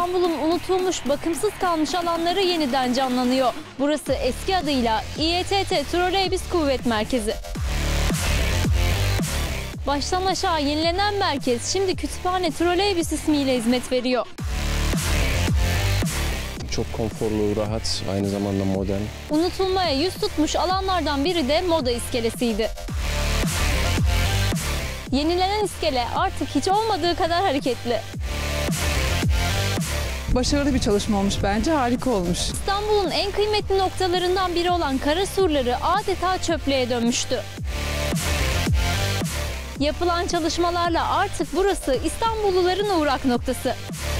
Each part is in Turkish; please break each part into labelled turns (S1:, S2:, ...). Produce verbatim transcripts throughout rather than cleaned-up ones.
S1: İstanbul'un unutulmuş, bakımsız kalmış alanları yeniden canlanıyor. Burası eski adıyla İ E T T Troleybüs Kuvvet Merkezi. Baştan aşağı yenilenen merkez şimdi Kütüphane Troleybüs ismiyle hizmet veriyor.
S2: Çok konforlu, rahat, aynı zamanda modern.
S1: Unutulmaya yüz tutmuş alanlardan biri de Moda İskelesi'ydi. Yenilenen iskele artık hiç olmadığı kadar hareketli.
S3: Başarılı bir çalışma olmuş bence, harika olmuş.
S1: İstanbul'un en kıymetli noktalarından biri olan kara surları adeta çöplüğe dönmüştü. Yapılan çalışmalarla artık burası İstanbulluların uğrak noktası.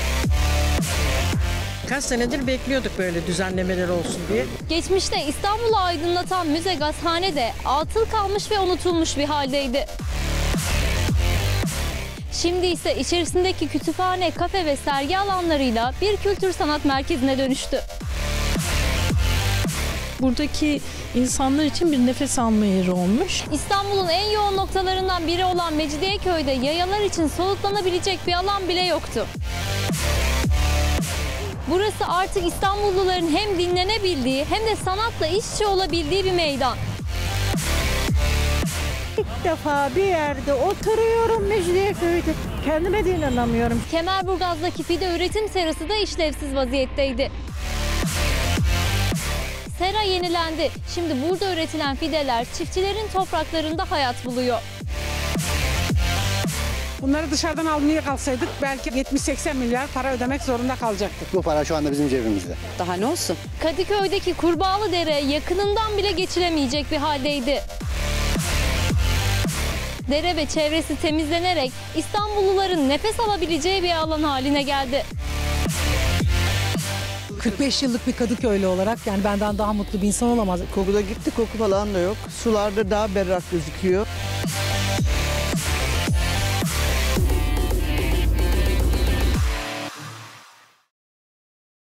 S4: Kaç senedir bekliyorduk böyle düzenlemeler olsun diye.
S1: Geçmişte İstanbul'u aydınlatan müze gazhane de atıl kalmış ve unutulmuş bir haldeydi. Şimdi ise içerisindeki kütüphane, kafe ve sergi alanlarıyla bir kültür sanat merkezine dönüştü.
S5: Buradaki insanlar için bir nefes alma yeri olmuş.
S1: İstanbul'un en yoğun noktalarından biri olan Mecidiyeköy'de yayalar için soluklanabilecek bir alan bile yoktu. Burası artık İstanbulluların hem dinlenebildiği hem de sanatla iç içe olabildiği bir meydan.
S6: İlk defa bir yerde oturuyorum Mecidiyeköy'de. Kendime de inanamıyorum.
S1: Kemerburgaz'daki fide üretim serası da işlevsiz vaziyetteydi. Sera yenilendi. Şimdi burada üretilen fideler çiftçilerin topraklarında hayat buluyor.
S3: Bunları dışarıdan almaya kalsaydık belki yetmiş seksen milyar para ödemek zorunda kalacaktık.
S7: Bu para şu anda bizim cebimizde.
S5: Daha ne olsun?
S1: Kadıköy'deki Kurbağalıdere yakınından bile geçilemeyecek bir haldeydi. Dere ve çevresi temizlenerek İstanbulluların nefes alabileceği bir alan haline geldi.
S8: kırk beş yıllık bir Kadıköylü olarak yani benden daha mutlu bir insan olamaz.
S9: Kokuda gitti, koku falan da yok. Sularda daha berrak gözüküyor.